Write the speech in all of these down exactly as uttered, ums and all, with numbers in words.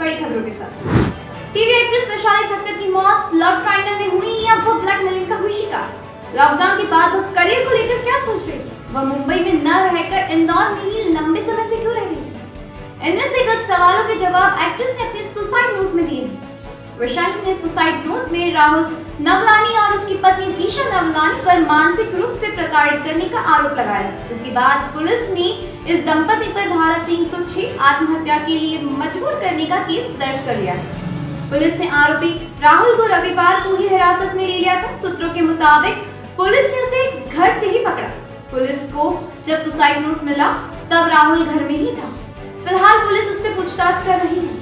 बड़ी खबरों के साथ। टीवी एक्ट्रेस वैशाली ठक्कर की मौत लव ट्रायंगल में हुई या वो ब्लैकमेलिंग का हुई शिकार? लॉकडाउन के बाद वो करियर को लेकर क्या सोच रही थी? वह मुंबई में न रहकर इंदौर में ही लंबे समय से क्यों रह रही थी? इनमें से कुछ सवालों के जवाब एक्ट्रेस ने अपने सुसाइड नोट में दिए हैं। वैशाली ने सुसाइड नोट में राहुल नवलानी और उसकी पत्नी दिशा नवलानी पर मानसिक रूप से प्रताड़ित करने का आरोप लगाया, जिसके बाद पुलिस ने इस दंपति पर धारा तीन सौ छह आत्महत्या के लिए मजबूर करने का केस दर्ज कर लिया है। पुलिस ने आरोपी राहुल को रविवार को ही हिरासत में ले लिया था। सूत्रों के मुताबिक पुलिस ने उसे घर से ही पकड़ा। पुलिस को जब सुसाइड नोट मिला तब राहुल घर में ही था। फिलहाल पुलिस उससे पूछताछ कर रही है।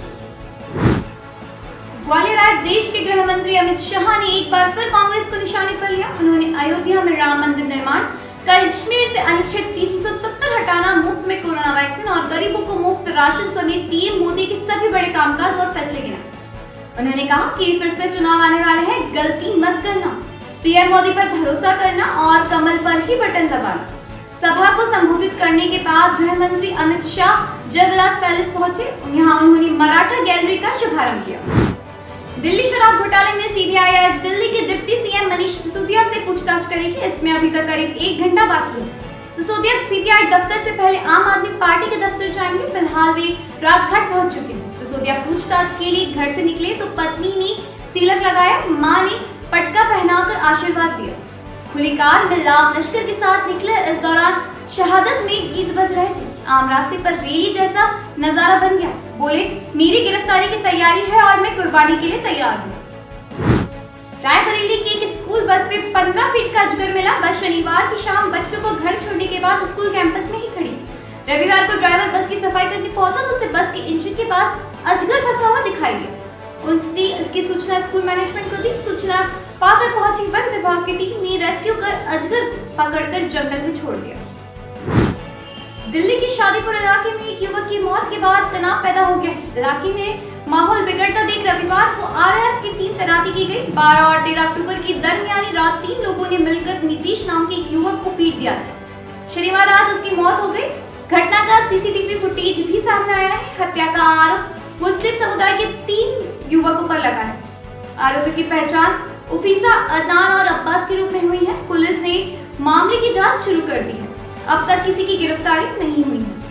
ग्वालियर आए देश के गृह मंत्री अमित शाह ने एक बार फिर कांग्रेस को निशाने पर लिया। उन्होंने अयोध्या में राम मंदिर निर्माण, कश्मीर से अनुच्छेद तीन सौ सत्तर हटाना, मुफ्त में कोरोना वैक्सीन और गरीबों को मुफ्त राशन समेत पीएम मोदी के सभी बड़े कामकाज और फैसले गिनाए। उन्होंने कहा कि फिर से चुनाव आने वाले हैं, गलती मत करना, पीएम मोदी पर भरोसा करना और कमल पर ही बटन दबाना। सभा को संबोधित करने के बाद गृह मंत्री अमित शाह जयविलास पैलेस पहुंचे। यहाँ उन्होंने मराठा गैलरी का शुभारंभ किया। दिल्ली शराब घोटाले में सीबीआई आज दिल्ली के डिप्टी सीएम मनीष सिसोदिया से पूछताछ करेगी। इसमें अभी तक करीब एक घंटा बाकी है। सिसोदिया सीबीआई दफ्तर से पहले आम आदमी पार्टी के दफ्तर जाएंगे। फिलहाल वे राजघाट पहुंच चुके हैं। सिसोदिया पूछताछ के लिए घर से निकले तो पत्नी ने तिलक लगाया, मां ने पटका पहनाकर आशीर्वाद दिया। खुली कार में लाभ लश्कर के साथ निकले। इस दौरान शहादत में गीत बज रहे थे। आम रास्ते पर रैली जैसा नजारा बन गया। बोले, मेरी गिरफ्तारी की तैयारी है और मैं कुर्बानी के लिए तैयार हूँ। रायबरेली की एक स्कूल बस में पंद्रह फीट का अजगर मिला। बस शनिवार की शाम बच्चों को घर छोड़ने के बाद स्कूल कैंपस में ही खड़ी। रविवार को ड्राइवर बस की सफाई करने पहुंचा तो उसे बस के इंजन के पास अजगर फंसा हुआ दिखाई दिया। उनसे इसकी सूचना स्कूल मैनेजमेंट को दी। सूचना पाकर पहुंची वन विभाग की टीम ने रेस्क्यू कर अजगर पकड़कर जंगल में छोड़ दिया। दिल्ली के शादीपुर इलाके में एक युवक की मौत के बाद तनाव पैदा हो गया। इलाके में माहौल बिगड़ता देख रविवार को आरएएफ की टीम तैनाती की गई। बारह और तेरह अक्टूबर की दरमियानी रात तीन लोगों ने मिलकर नीतीश नाम के एक युवक को पीट दिया। शनिवार रात उसकी मौत हो गई। घटना का सीसीटीवी फुटेज भी सामने आया है। हत्या का आरोप मुस्लिम समुदाय के तीन युवकों पर लगा है। आरोपी की पहचान उफीसा, अदनान और अब्बास के रूप में हुई है। पुलिस ने मामले की जांच शुरू कर दी है। अब तक किसी की गिरफ्तारी नहीं हुई है।